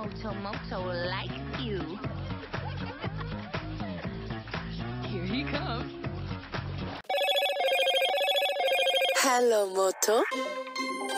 Moto Moto likes you. Here he comes. Hello, Moto.